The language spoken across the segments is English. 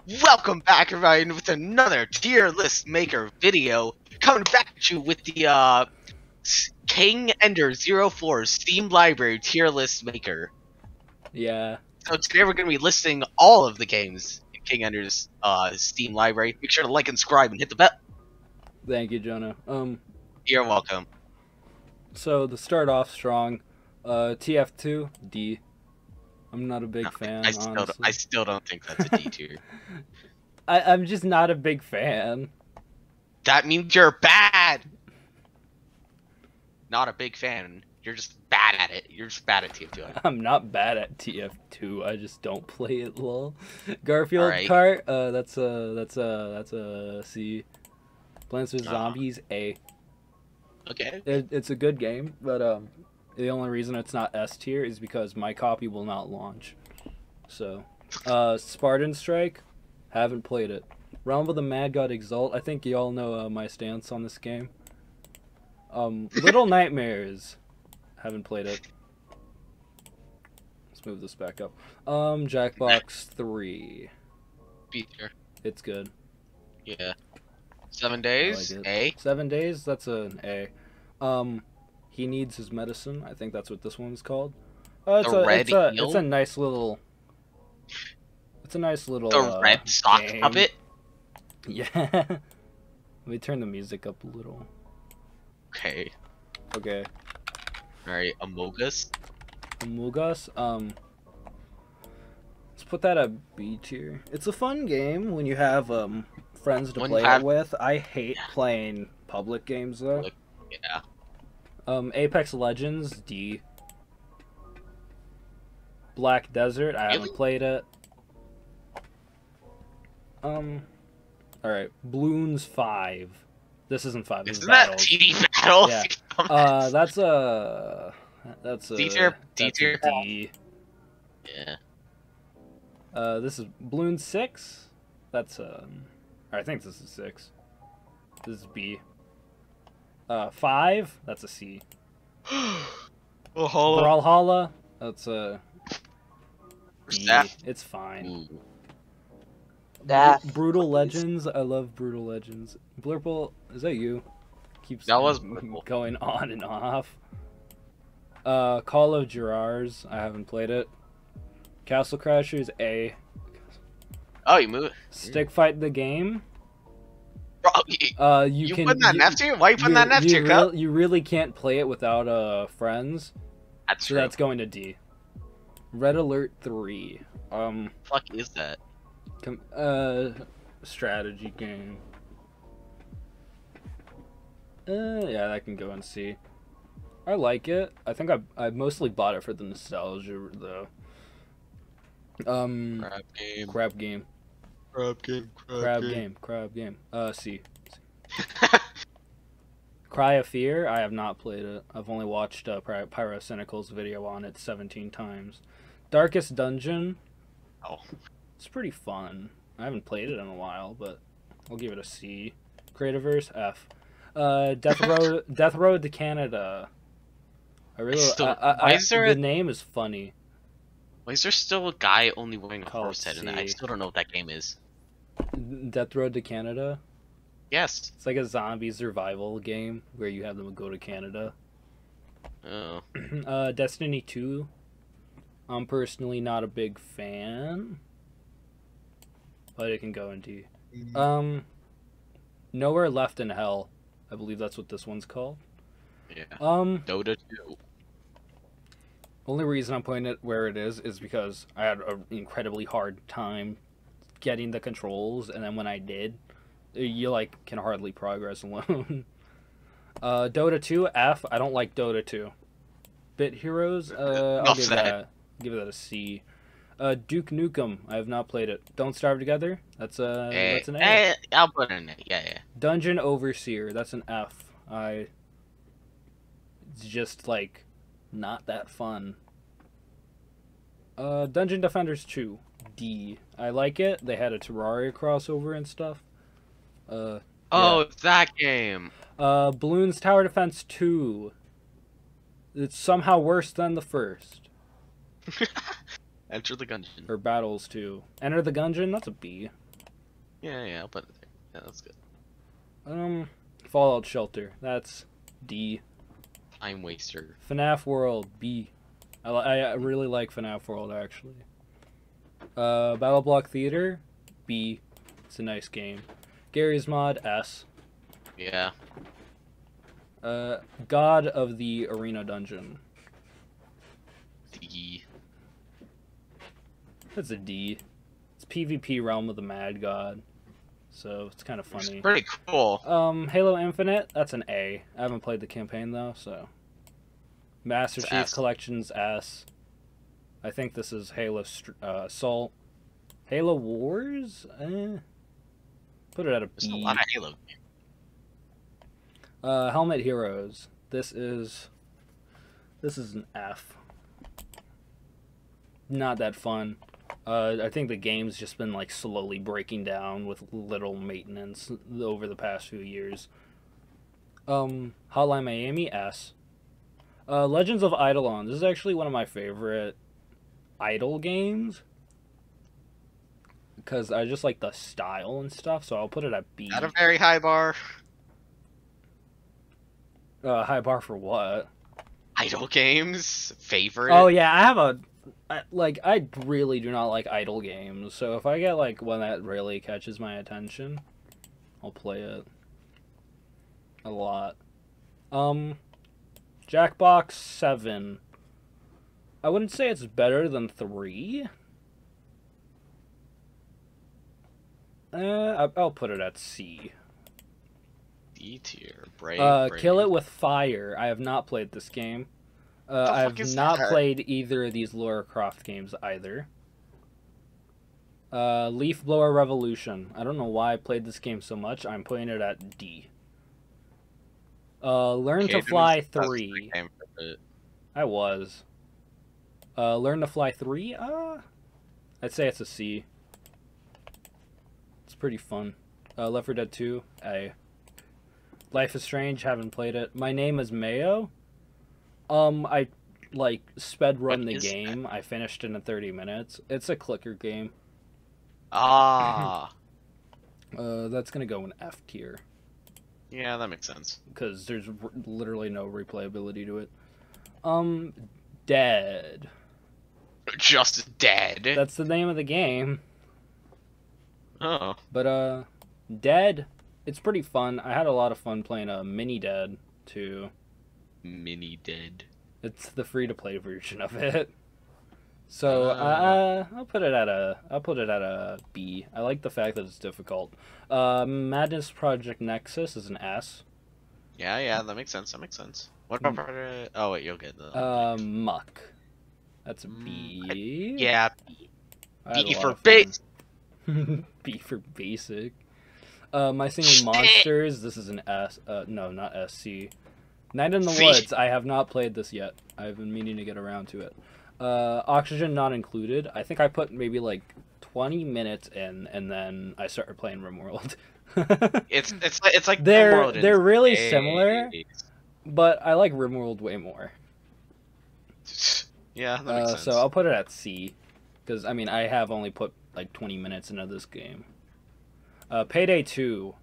Welcome back, everybody, with another tier list maker video. Coming back at you with the King Ender 04 Steam Library tier list maker. Yeah. So today we're going to be listing all of the games in King Ender's Steam Library. Make sure to like and subscribe and hit the bell. Thank you, Jonah. You're welcome. So to start off strong, TF2 D. I'm not a big fan. I still don't think that's a D tier. I'm just not a big fan. That means you're bad. Not a big fan. You're just bad at it. You're just bad at TF2. I'm not bad at TF2. I just don't play it. Lol. Garfield right. Kart. That's a C. Plants vs Zombies A. Okay. It's a good game, but the only reason it's not S tier is because my copy will not launch. So, Spartan Strike, haven't played it. Realm of the Mad God Exalt, I think you all know my stance on this game. Little Nightmares, haven't played it. Let's move this back up. Jackbox 3. B tier. It's good. Yeah. 7 days, like A. 7 days, that's an A. He Needs His Medicine, I think that's what this one's called. It's a nice little... It's a nice little The red sock game. puppet? Yeah. Let me turn the music up a little. Okay. Okay. Alright, Amogus. Amogus, let's put that at B tier. It's a fun game when you have friends to play it with. I hate playing public games though. Yeah. Apex Legends, D. Black Desert, I haven't played it. Alright, Bloons 5. This isn't 5, this is that TD Battle? Yeah. That's a D tier? D tier? D. Yeah. This is Bloons 6? That's I think this is 6. This is B. 5? That's a C. Brawlhalla? That's a D. It's fine. Brutal Legends? I love Brutal Legends. Blurple, is that you? Keeps going on and off. Call of Jurars, I haven't played it. Castle Crashers, A. Oh, you move it. Stick Fight the Game? Bro, you putting that in F tier? Why are you putting that in F tier, you really can't play it without friends. That's true. That's going to D. Red Alert 3. Fuck is that? Strategy game. Yeah, that can go in C. I like it. I think I mostly bought it for the nostalgia though. Crab game. C. Cry of Fear, I have not played it. I've only watched Pyrocynical's video on it 17 times. Darkest Dungeon. Oh. It's pretty fun. I haven't played it in a while, but I'll give it a C. Creativerse, F. Death Road to Canada. I really the name is funny. Why is there still a guy only wearing a horse head in it? I still don't know what that game is. Death Road to Canada? Yes. It's like a zombie survival game where you have them go to Canada. Oh. Destiny 2. I'm personally not a big fan. But it can go in D. Nowhere Left in Hell. I believe that's what this one's called. Yeah. Dota 2. Only reason I'm putting it where it is because I had an incredibly hard time getting the controls, and then when I did, you can hardly progress alone. Dota 2, F. I don't like Dota 2. Bit Heroes, I'll give that a C. Duke Nukem, I have not played it. Don't Starve Together, that's an A. I'll put it in it. Yeah. Dungeon Overseer, that's an F. It's just not that fun. Dungeon Defenders 2, D. I like it. They had a Terraria crossover and stuff. It's that game. Bloons Tower Defense 2. It's somehow worse than the first. Enter the Gungeon. Or Battles 2. Enter the Gungeon, that's a B. Yeah, I'll put it there. Yeah, that's good. Fallout Shelter. That's D. Time waster. FNAF World, B. I really like FNAF World, actually. Battle Block Theater, B. It's a nice game. Gary's Mod, S. Yeah. God of the Arena Dungeon. D. That's a D. It's PvP Realm of the Mad God. So it's kind of funny. It's pretty cool. Halo Infinite, that's an A. I haven't played the campaign though, so. Master It's Chief S. Collection's S. I think this is Halo Assault. Halo Wars? Put it at a There's B. a lot of Halo games. Helmet Heroes. This is an F. Not that fun. I think the game's just been like slowly breaking down with little maintenance over the past few years. Hotline Miami, S. Legends of Eidolon. This is actually one of my favorite idle games because I just like the style and stuff. So I'll put it at B. Not a very high bar. High bar for what? Idle games favorite. Oh yeah, I really do not like idle games. So if I get like one that really catches my attention, I'll play it a lot. Jackbox 7. I wouldn't say it's better than 3. I'll put it at C. D tier. Brave. Kill It With Fire. I have not played this game. I have not played either of these Lara Croft games either. Leaf Blower Revolution. I don't know why I played this game so much. I'm putting it at D. Learn to Fly 3. I was. Learn to Fly 3? I'd say it's a C. It's pretty fun. Left 4 Dead 2, A. Life is Strange, haven't played it. My Name is Mayo. I sped run the game. That? I finished it in 30 minutes. It's a clicker game. Ah. That's gonna go in F tier. Yeah, that makes sense. Because there's literally no replayability to it. Dead. Just Dead. That's the name of the game. Oh. But Dead, it's pretty fun. I had a lot of fun playing Mini Dead too. Mini Dead. It's the free-to-play version of it. So I'll put it at a B. I like the fact that it's difficult. Madness Project Nexus is an S. Yeah, that makes sense. What about oh wait, you'll get the Muck. That's a B. Yeah, B. B for base. B for basic. My Singing Monsters. This is an S. No, not SC. Night in the Woods. I have not played this yet. I've been meaning to get around to it. Oxygen Not Included. I think I put maybe like 20 minutes in, and then I started playing RimWorld. it's like they're really similar, but I like RimWorld way more. Yeah, that makes sense. So I'll put it at C, because I mean I have only put like 20 minutes into this game. Payday 2.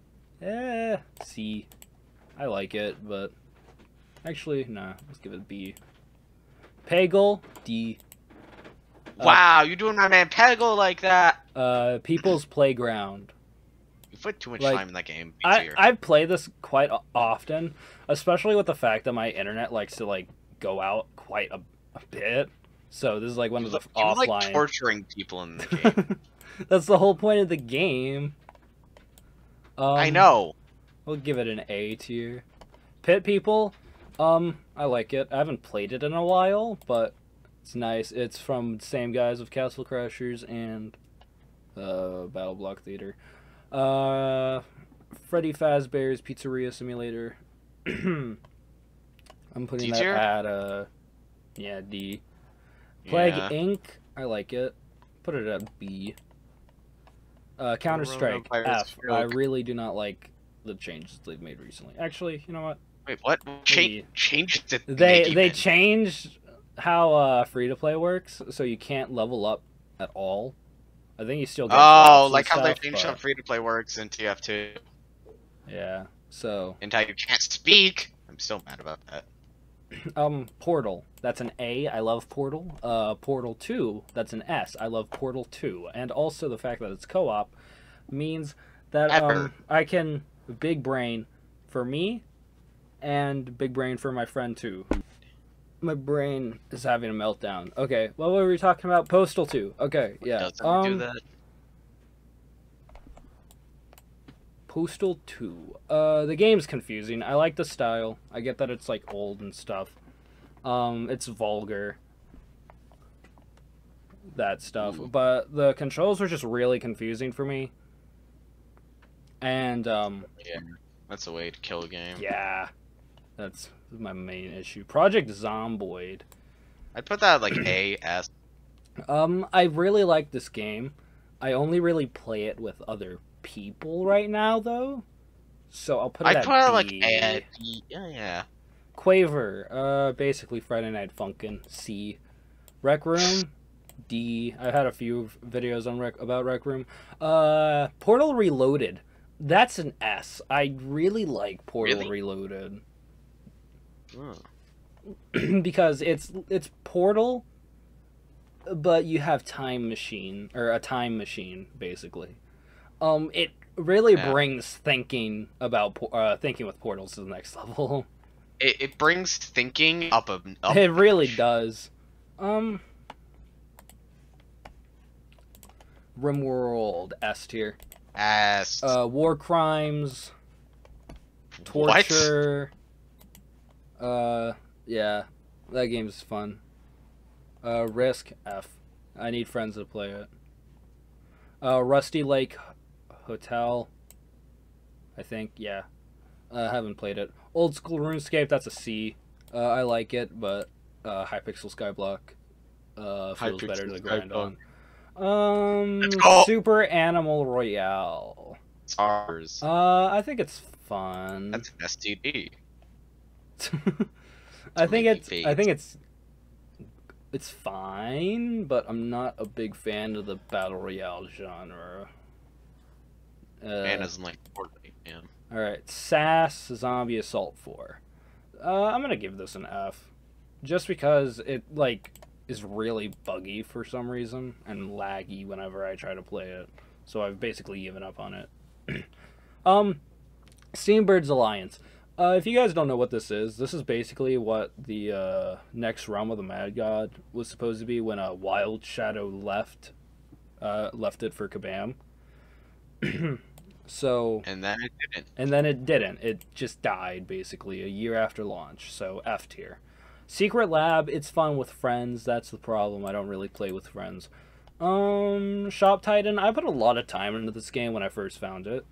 C. I like it, but actually, nah. Let's give it B. Peggle, D. Wow, you're doing my man Peggle like that. People's Playground. You put too much time in that game. I play this quite often, especially with the fact that my internet likes to like go out quite a bit. So this is like one of the offline. Like torturing people in the game. That's the whole point of the game. I know. We'll give it an A tier. Pit People, I like it. I haven't played it in a while, but it's nice. It's from the same guys of Castle Crashers and Battle Block Theater. Freddy Fazbear's Pizzeria Simulator. I'm putting that at D. Plague Inc. I like it. Put it at B. Counter-Strike, F. I really do not like the changes they've made recently. Actually, you know what? Wait, what? Changed it? They changed how free-to-play works, so you can't level up at all. I think you still get Oh, drops like and how they stuff, changed how but... free-to-play works in TF2. Yeah, so... And how you can't speak. I'm still mad about that. Portal. That's an A. I love Portal. Portal 2. That's an S. I love Portal 2. And also the fact that it's co-op means that Ever. I can big brain for me and big brain for my friend too. My brain is having a meltdown. Okay, what were we talking about? Postal 2. Okay, yeah. Doesn't it do that? Postal 2. The game's confusing. I like the style. I get that it's like old and stuff. It's vulgar. That stuff. Ooh. But the controls were just really confusing for me. And Yeah, that's a way to kill a game. yeah. That's my main issue. Project Zomboid. I'd put that like A, S. I really like this game. I only really play it with other people right now, though. So I'll put it I'd at put it B. like A, D. Yeah. Quaver. Basically Friday Night Funkin'. C. Rec Room. D. I had a few videos on about Rec Room. Portal Reloaded. That's an S. I really like Portal Really? Reloaded. Oh. Because it's Portal, but you have time machine, or a time machine, basically. It really brings thinking about thinking with portals to the next level. It brings thinking up. It really does. RimWorld S tier. S. War crimes, torture. Yeah, that game's fun. Risk F. I need friends to play it. Rusty Lake Hotel. I think, yeah. I haven't played it. Old School RuneScape, that's a C. I like it, but Hypixel Skyblock feels better to grind on. Super Animal Royale. It's ours. I think it's fun. That's an STD. I think it's fine, but I'm not a big fan of the battle royale genre. Man doesn't like Fortnite, man. All right, SAS Zombie Assault 4. I'm gonna give this an F, just because it is really buggy for some reason and laggy whenever I try to play it. So I've basically given up on it. Steambirds Alliance. If you guys don't know what this is basically what the next Realm of the Mad God was supposed to be when Wild Shadow left it for Kabam. So and then it didn't. And then it didn't. It just died basically a year after launch. So F tier. Secret Lab, it's fun with friends. That's the problem. I don't really play with friends. Shop Titan, I put a lot of time into this game when I first found it.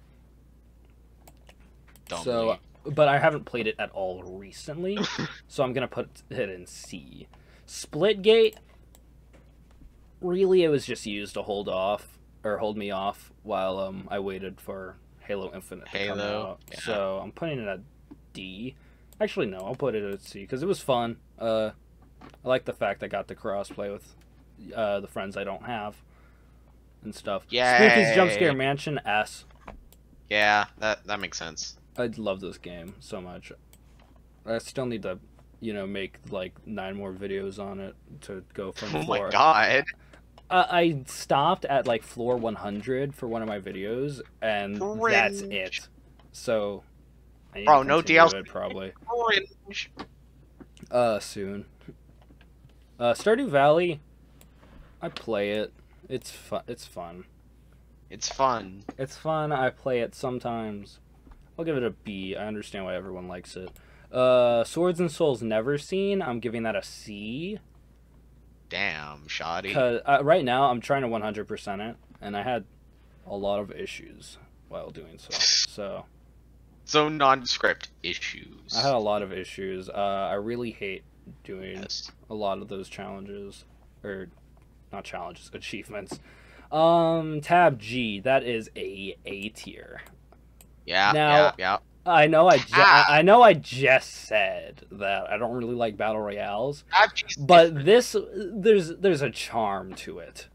So, but I haven't played it at all recently, so I'm gonna put it in C. Splitgate, really, it was just used to hold me off while I waited for Halo Infinite to come out. Yeah. So I'm putting it at D. Actually, no, I'll put it at C because it was fun. I like the fact I got to crossplay with the friends I don't have and stuff. Yeah. Spooky's Jump Scare Mansion S. Yeah, that makes sense. I love this game so much. I still need to, make like 9 more videos on it to go from floor. Oh my god. I stopped at like floor 100 for one of my videos, and that's it. So, I need to no DLC. It probably. Orange. Soon. Stardew Valley. I play it. It's fun. It's fun. It's fun. It's fun. I play it sometimes. I'll give it a B. I understand why everyone likes it. Swords and Souls Never Seen. I'm giving that a C. Damn, shoddy. Cause right now I'm trying to 100% it, and I had a lot of issues while doing so. So nondescript issues. I had a lot of issues. I really hate doing a lot of those challenges, or not challenges, achievements. Tab G. That is a tier. Yeah, now, yeah. I know I just said that I don't really like battle royales, but there's a charm to it.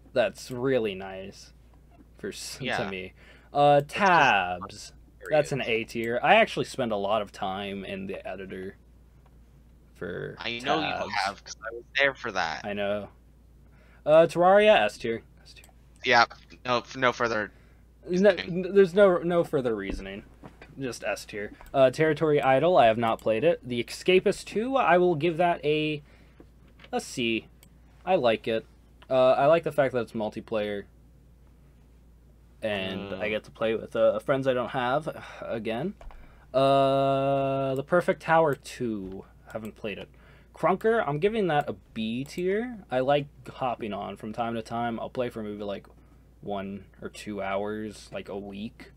That's really nice to Yeah, me. it's just Tabs. That's an areas. A tier. I actually spend a lot of time in the editor for I know you tabs. have, because I was there for that. I know. Terraria, S tier. S tier. Yeah, no further No, reasoning. there's no further reasoning. Just S tier. Territory Idol, I have not played it. The Escapist 2, I will give that a C. I like it. I like the fact that it's multiplayer. And I get to play with friends I don't have again. The Perfect Tower 2. Haven't played it. Crunker, I'm giving that a B tier. I like hopping on from time to time. I'll play for maybe like 1 or 2 hours, like a week,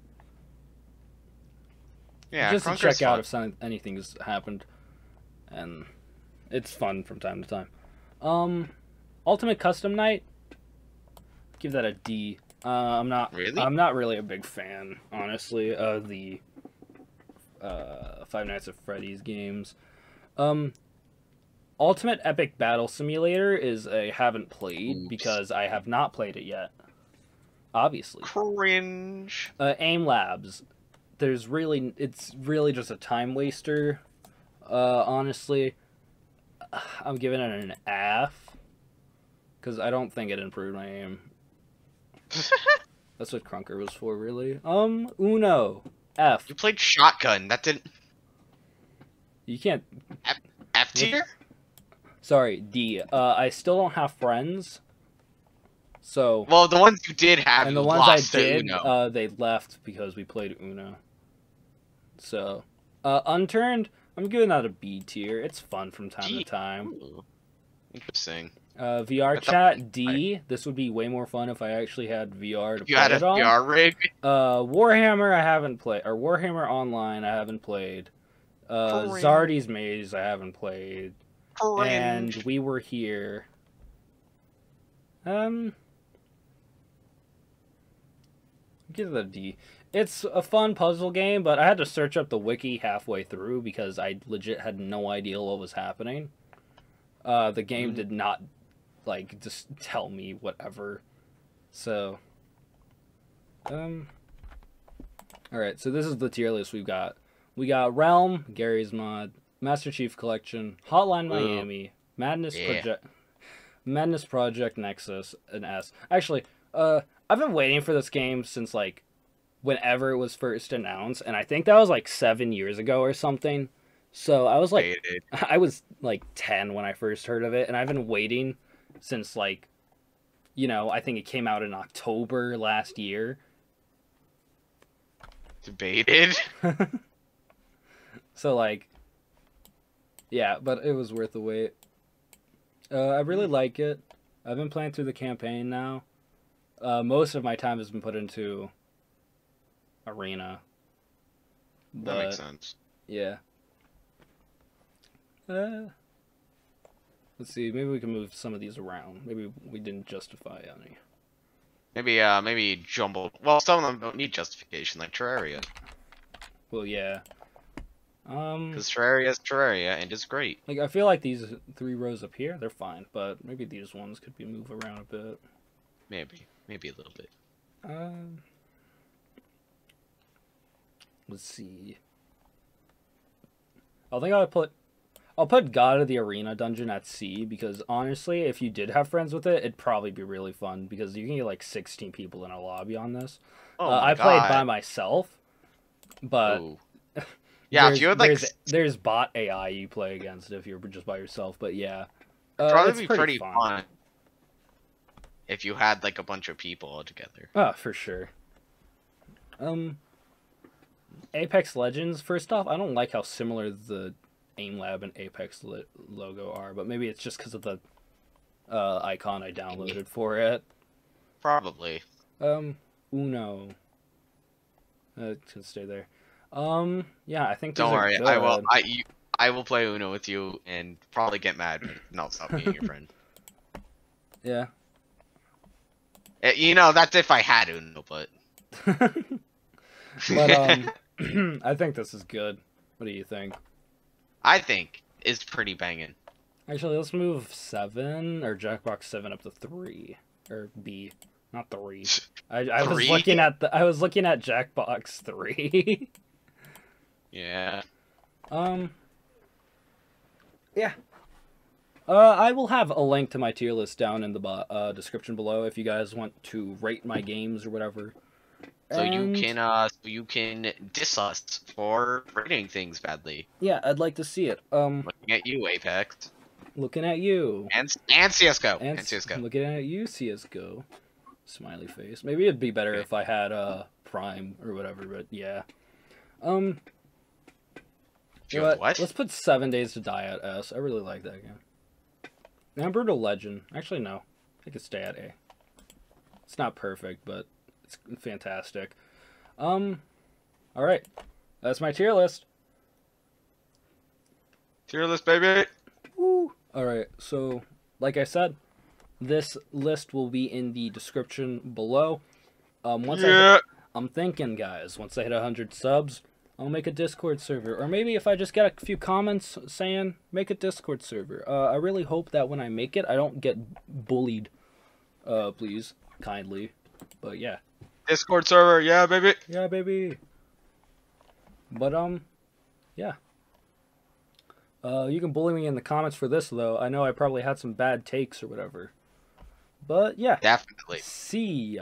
Yeah, just to Crunker's check out fun. if anything's happened. And it's fun from time to time. Ultimate Custom Night, give that a D. Really? I'm not really a big fan, honestly, of the Five Nights at Freddy's games. Ultimate Epic Battle Simulator is a haven't played Oops. because I have not played it yet. Obviously. Cringe. Aim Labs. It's really just a time waster. Honestly, I'm giving it an F because I don't think it improved my aim. That's what Crunker was for, really. Uno, F. You played shotgun. That didn't. You can't. F tier? Sorry, D. I still don't have friends. So. Well, the ones you did have, And you the ones I lost to did, Uno. they left because we played Uno. So, Unturned, I'm giving that a B tier. It's fun from time to time. Ooh, interesting. VR chat, D. This would be way more fun if I actually had VR to You play had a it on. VR rig? Warhammer, I haven't played. Or Warhammer Online, I haven't played. Zardy's Maze, I haven't played. And We Were Here. Give it a D. It's a fun puzzle game, but I had to search up the wiki halfway through because I legit had no idea what was happening. The game did not, like, just tell me whatever. So, alright, so this is the tier list we've got. We got Realm, Gary's Mod, Master Chief Collection, Hotline Miami, Madness Project Nexus, an S. Actually, I've been waiting for this game since, like, whenever it was first announced, and I think that was, like, 7 years ago or something. So I was, like, I was, like, 10 when I first heard of it, and I've been waiting since, like, you know, I think it came out in October last year. Debated. So, like, yeah, but it was worth the wait. I really like it. I've been playing through the campaign now. Most of my time has been put into Arena. That makes sense. Yeah. Let's see. Maybe we can move some of these around. Maybe we didn't justify any. Maybe jumbled. Well, some of them don't need justification, like Terraria. Well, yeah. Because Terraria is Terraria, and it's great. Like, I feel like these 3 rows up here, they're fine, but maybe these ones could be moved around a bit. Maybe a little bit. Let's see. I think I'll put God of the Arena dungeon at C because honestly, if you did have friends with it, it'd probably be really fun because you can get like 16 people in a lobby on this. Oh my I played by myself, but yeah, if you had like there's bot AI you play against if you're just by yourself. But yeah, probably be pretty fun if you had like a bunch of people all together. Oh, for sure. Apex Legends. First off, I don't like how similar the Aim Lab and Apex logo are, but maybe it's just because of the icon I downloaded for it. Probably. Uno. Can stay there. Yeah, I think. Don't worry, good. I will play Uno with you and probably get mad, but not stop being your friend. Yeah. You know, that's if I had Uno, but. But I think this is good. What do you think? I think it's pretty banging. Actually, let's move 7 or Jackbox 7 up to 3. or B, not 3. I was 3? looking at Jackbox 3. Yeah. Yeah. I will have a link to my tier list down in the description below if you guys want to rate my games or whatever. So you can diss us for rating things badly. Yeah, I'd like to see it. Looking at you, Apex. Looking at you. And CS:GO. And CS:GO. looking at you, CS:GO. Smiley face. Maybe it'd be better if I had Prime or whatever, but yeah. What? Let's put 7 Days to Die at S. I really like that game. And Brutal Legend. Actually, no. I could stay at A. It's not perfect, but it's fantastic. Alright. That's my tier list. Tier list, baby! Woo! Alright, so, like I said, this list will be in the description below. I'm thinking, guys, once I hit 100 subs, I'll make a Discord server. Or maybe if I just get a few comments saying, make a Discord server. I really hope that when I make it, I don't get bullied. Please, kindly. But yeah. Discord server, yeah, baby! Yeah, baby! But, yeah. You can bully me in the comments for this, though. I know I probably had some bad takes or whatever. But, yeah. Definitely. See ya.